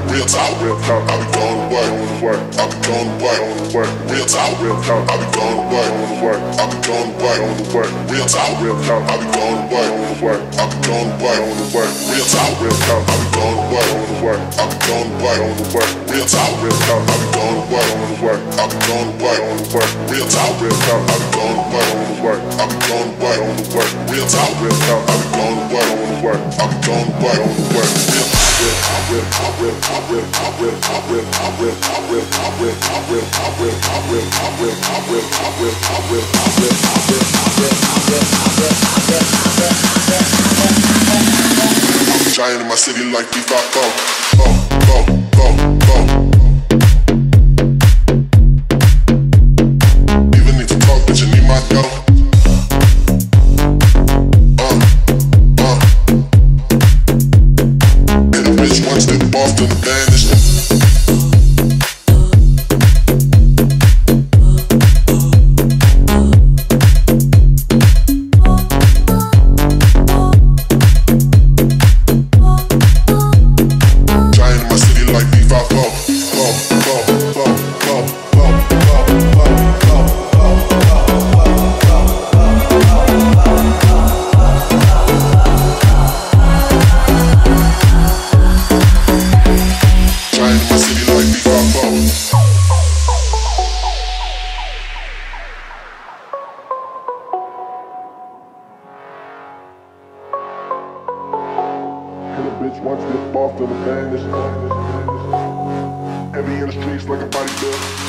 real talk, I be going to work, I be going to work, real talk, I be going to work, I be going to work, real talk, I be going to work, I be going to work, real talk, I be going to work, I be going to work, real talk, I be going to work, I be going to work, real talk, I be going to work, I be going to work, real talk, I be going to work, I be going to work, real talk. Giant in my city like B5. Even if you talk, but you need my dough. One step off to the vanish. Giant in my city like B5. Bitch, one step off to the vanish. Heavy in the streets like a bodybuilder.